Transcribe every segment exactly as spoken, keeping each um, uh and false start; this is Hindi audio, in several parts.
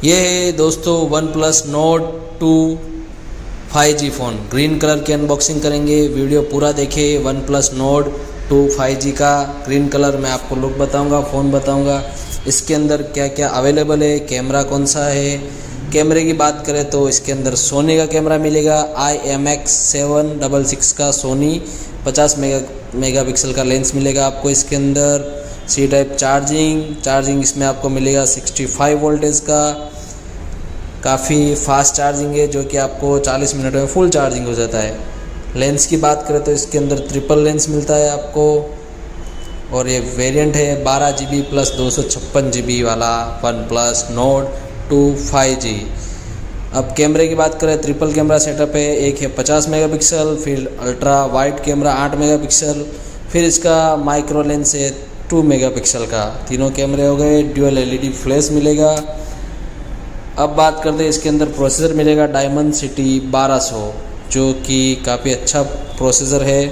ये है दोस्तों OnePlus note two five G phone. Green colour की अनबॉक्सिंग करेंगे, वीडियो पूरा देखें। OnePlus note two five G का ग्रीन कलर में आपको लुक बताऊंगा, फ़ोन बताऊंगा, इसके अंदर क्या क्या अवेलेबल है, कैमरा कौन सा है। कैमरे की बात करें तो इसके अंदर सोनी का कैमरा मिलेगा, I M X seven double six का सोनी पचास मेगा मेगा पिक्सल का लेंस मिलेगा आपको इसके अंदर। सी टाइप चार्जिंग चार्जिंग इसमें आपको मिलेगा सिक्सटी फाइव वोल्टेज का, काफ़ी फास्ट चार्जिंग है जो कि आपको चालीस मिनट में फुल चार्जिंग हो जाता है। लेंस की बात करें तो इसके अंदर ट्रिपल लेंस मिलता है आपको, और ये वेरिएंट है बारह जी बी प्लस दो सौ छप्पन जी बी वाला OnePlus note two five G. अब कैमरे की बात करें, ट्रिपल कैमरा सेटअप है। एक है पचास मेगापिक्सल, फिर अल्ट्रा वाइड कैमरा आठ मेगापिक्सल, फिर इसका माइक्रो लेंस है टू मेगापिक्सल का। तीनों कैमरे हो गए। ड्यूअल एलईडी फ्लैश मिलेगा। अब बात करते हैं इसके अंदर प्रोसेसर मिलेगा डायमंड सिटी बारह सौ, जो कि काफ़ी अच्छा प्रोसेसर है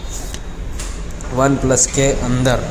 वन प्लस के अंदर।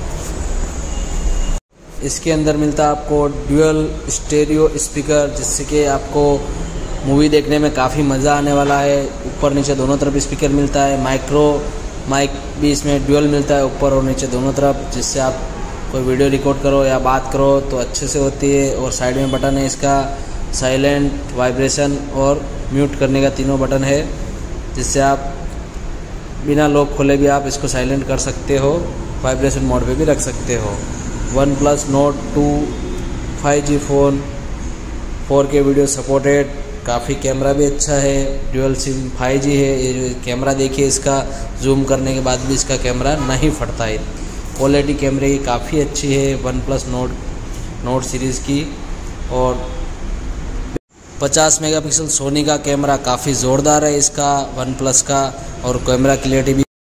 इसके अंदर मिलता है आपको ड्यूअल स्टेरियो स्पीकर, जिससे कि आपको मूवी देखने में काफ़ी मज़ा आने वाला है। ऊपर नीचे दोनों तरफ स्पीकर मिलता है। माइक्रो माइक भी इसमें ड्यूअल मिलता है, ऊपर और नीचे दोनों तरफ, जिससे आप कोई वीडियो रिकॉर्ड करो या बात करो तो अच्छे से होती है। और साइड में बटन है इसका साइलेंट, वाइब्रेशन और म्यूट करने का, तीनों बटन है, जिससे आप बिना लॉक खोले भी आप इसको साइलेंट कर सकते हो, वाइब्रेशन मोड पे भी रख सकते हो। OnePlus note two five G phone, four K video supported, काफ़ी कैमरा भी अच्छा है, ड्यूअल सिम फाइव जी है। ये कैमरा देखिए, इसका जूम करने के बाद भी इसका कैमरा नहीं फटता है। क्वालिटी कैमरे की काफ़ी अच्छी है OnePlus note note series की। और पचास मेगापिक्सल सोनी का कैमरा काफ़ी ज़ोरदार है इसका वन प्लस का, और कैमरा क्लियरिटी भी